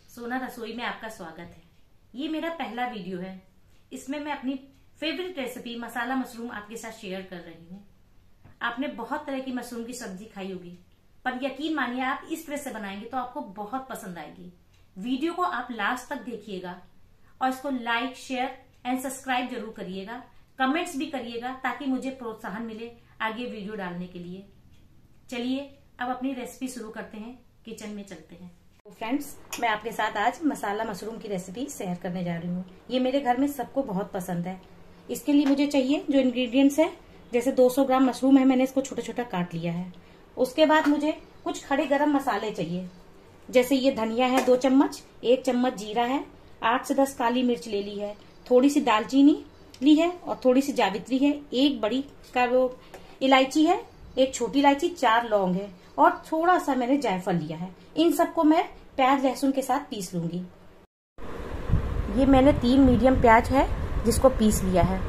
सोना रसोई में आपका स्वागत है। ये मेरा पहला वीडियो है। इसमें मैं अपनी फेवरेट रेसिपी मसाला मशरूम आपके साथ शेयर कर रही हूँ। आपने बहुत तरह की मशरूम की सब्जी खाई होगी, पर यकीन मानिए आप इस तरह से बनाएंगे तो आपको बहुत पसंद आएगी। वीडियो को आप लास्ट तक देखिएगा और इसको लाइक, शेयर एंड सब्सक्राइब जरूर करिएगा। कमेंट्स भी करिएगा ताकि मुझे प्रोत्साहन मिले आगे वीडियो डालने के लिए। चलिए अब अपनी रेसिपी शुरू करते हैं, किचन में चलते हैं। फ्रेंड्स, मैं आपके साथ आज मसाला मशरूम की रेसिपी शेयर करने जा रही हूँ। ये मेरे घर में सबको बहुत पसंद है। इसके लिए मुझे चाहिए जो इंग्रेडिएंट्स है, जैसे 200 ग्राम मशरूम है, मैंने इसको छोटा छोटा काट लिया है। उसके बाद मुझे कुछ खड़े गरम मसाले चाहिए, जैसे ये धनिया है 2 चम्मच, 1 चम्मच जीरा है, 8 से 10 काली मिर्च ले ली है, थोड़ी सी दालचीनी ली है और थोड़ी सी जावित्री है, 1 बड़ी का वो इलायची है, 1 छोटी इलायची, 4 लौंग है और थोड़ा सा मैंने जायफल लिया है। इन सबको मैं प्याज लहसुन के साथ पीस लूंगी। ये मैंने 3 मीडियम प्याज है जिसको पीस लिया है।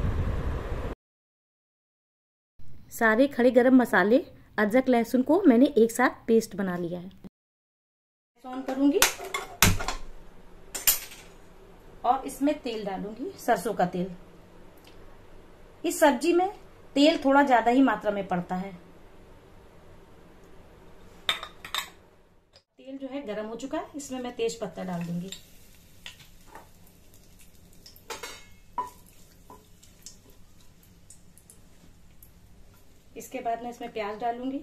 सारे खड़े गरम मसाले, अदरक लहसुन को मैंने एक साथ पेस्ट बना लिया है। ऑन करूंगी और इसमें तेल डालूंगी, सरसों का तेल। इस सब्जी में तेल थोड़ा ज्यादा ही मात्रा में पड़ता है। तेल जो है गरम हो चुका है, इसमें मैं तेज पत्ता डाल दूंगी। इसके बाद मैं इसमें प्याज डालूंगी।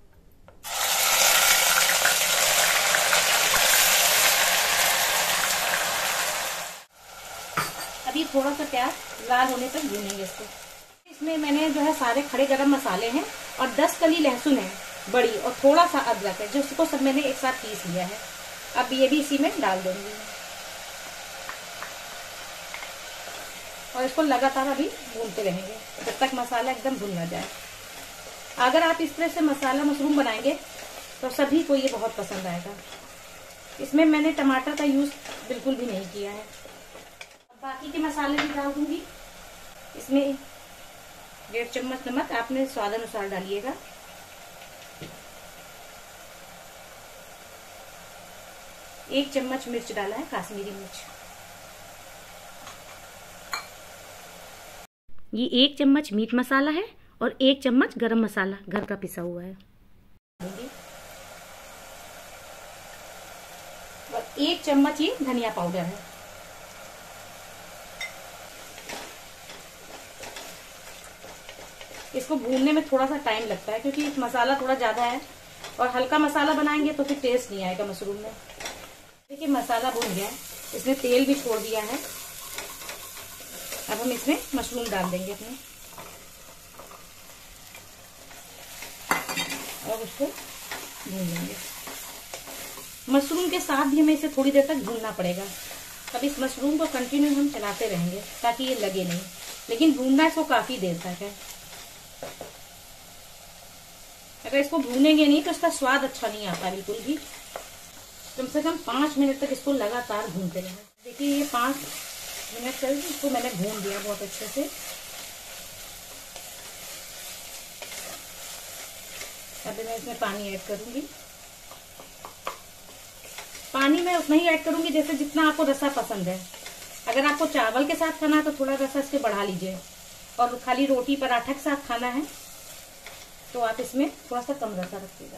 अभी थोड़ा सा प्याज लाल होने तक भूनेंगे इसको। इसमें मैंने जो है सारे खड़े गरम मसाले हैं और 10 कली लहसुन है बड़ी और थोड़ा सा अदरक है, जिसको सब मैंने एक साथ पीस लिया है। अब ये भी इसी में डाल दूंगी और इसको लगातार अभी भूनते रहेंगे जब तक मसाला एकदम भुन ना जाए। अगर आप इस तरह से मसाला मशरूम बनाएंगे तो सभी को ये बहुत पसंद आएगा। इसमें मैंने टमाटर का यूज बिल्कुल भी नहीं किया है। बाकी के मसाले भी डाल दूंगी। इसमें 1.5 चम्मच नमक आपने स्वाद अनुसार डालिएगा। 1 चम्मच मिर्च डाला है, काश्मीरी मिर्च। ये 1 चम्मच मीट मसाला है और 1 चम्मच गरम मसाला घर का पिसा हुआ है और 1 चम्मच ये धनिया पाउडर है। इसको भूनने में थोड़ा सा टाइम लगता है क्योंकि मसाला थोड़ा ज्यादा है और हल्का मसाला बनाएंगे तो फिर टेस्ट नहीं आएगा मशरूम में। देखिए मसाला भून गया है, इसने तेल भी छोड़ दिया है। अब हम इसमें मशरूम डाल देंगे अपने और उसको भून लेंगे। मशरूम के साथ भी हमें इसे थोड़ी देर तक भूनना पड़ेगा। अब इस मशरूम को कंटिन्यू हम चलाते रहेंगे ताकि ये लगे नहीं, लेकिन भूनना इसको काफी देर तक है। अगर इसको भूनेंगे नहीं तो इसका स्वाद अच्छा नहीं आता बिल्कुल भी। कम से कम 5 मिनट तक इसको लगातार भूनते रहें। देखिए ये 5 मिनट तक इसको मैंने भून दिया बहुत अच्छे से। अभी मैं इसमें पानी ऐड करूंगी। पानी मैं उतना ही ऐड करूंगी जैसे जितना आपको रसा पसंद है। अगर आपको चावल के साथ खाना है तो थोड़ा रसा इसके बढ़ा लीजिए, और खाली रोटी पराठा के साथ खाना है तो आप इसमें थोड़ा सा कम रसा रखिएगा।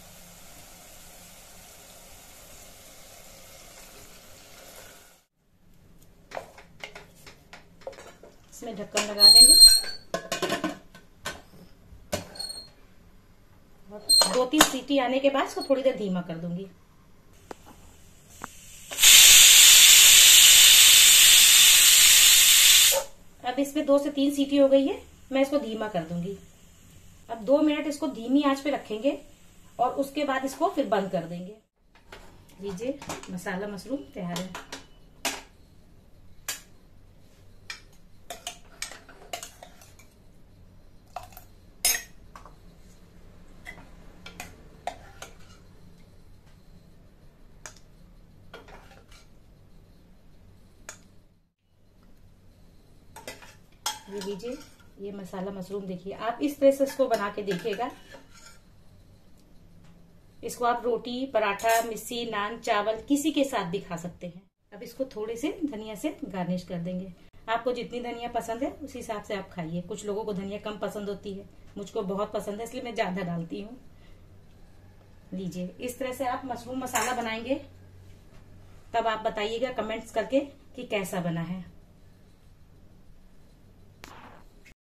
इसमें ढक्कन लगा देंगे। 2-3 सीटी आने के बाद इसको थोड़ी देर धीमा कर दूंगी। अब इसमें 2 से 3 सीटी हो गई है, मैं इसको धीमा कर दूंगी। अब 2 मिनट इसको धीमी आंच पे रखेंगे और उसके बाद इसको फिर बंद कर देंगे। लीजिए मसाला मशरूम तैयार है। ये लीजिए ये मसाला मशरूम। देखिए आप इस तरह से इसको बना के देखिएगा, इसको आप रोटी, पराठा, मिस्सी, नान, चावल किसी के साथ भी खा सकते हैं। अब इसको थोड़े से धनिया से गार्निश कर देंगे। आपको जितनी धनिया पसंद है उस हिसाब से आप खाइए। कुछ लोगों को धनिया कम पसंद होती है, मुझको बहुत पसंद है इसलिए मैं ज्यादा डालती हूँ। लीजिए, इस तरह से आप मशरूम मसाला बनाएंगे, तब आप बताइएगा कमेंट्स करके कि कैसा बना है।